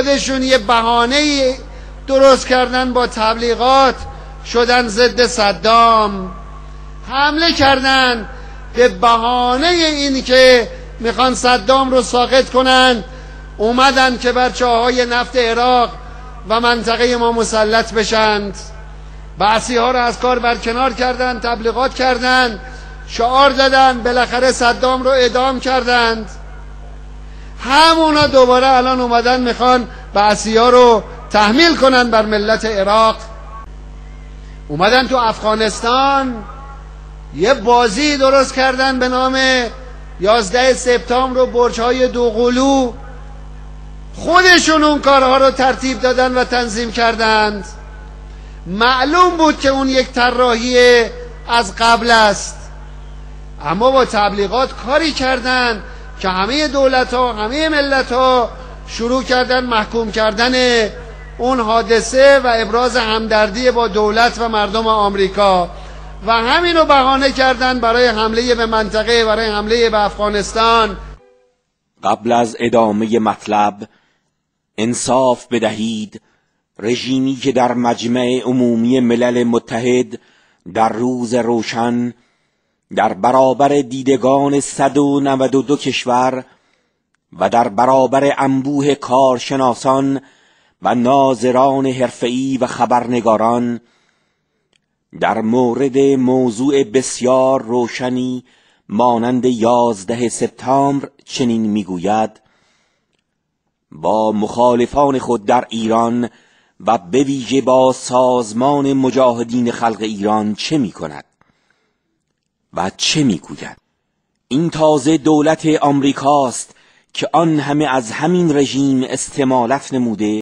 خودشون یه بهانه درست کردن با تبلیغات، شدن ضد صدام، حمله کردن به بهانه این که میخوان صدام رو ساقط کنن. اومدن که بر چاهای نفت عراق و منطقه ما مسلط بشند. بعثی ها رو از کار برکنار کردن، تبلیغات کردن، شعار دادن، بالاخره صدام رو اعدام کردند. همونا دوباره الان اومدن میخوان بعثی ها رو تحمیل کنن بر ملت عراق. اومدن تو افغانستان یه بازی درست کردن به نام 11 سپتامبر و برج‌های دوقلو. خودشون اون کارها رو ترتیب دادن و تنظیم کردند. معلوم بود که اون یک طراحی از قبل است، اما با تبلیغات کاری کردن که همه دولت‌ها، همه ملت‌ها شروع کردن محکوم کردن اون حادثه و ابراز همدردی با دولت و مردم آمریکا و همینو بهانه کردن برای حمله به منطقه، برای حمله به افغانستان. قبل از ادامه مطلب انصاف بدهید رژیمی که در مجمع عمومی ملل متحد در روز روشن در برابر دیدگان 192 کشور و در برابر انبوه کارشناسان و ناظران حرفه‌ای و خبرنگاران در مورد موضوع بسیار روشنی مانند 11 سپتامبر چنین میگوید: با مخالفان خود در ایران و به ویژه با سازمان مجاهدین خلق ایران چه میکند و چه میگوید؟ این تازه دولت آمریکاست که آن همه از همین رژیم استمالت نموده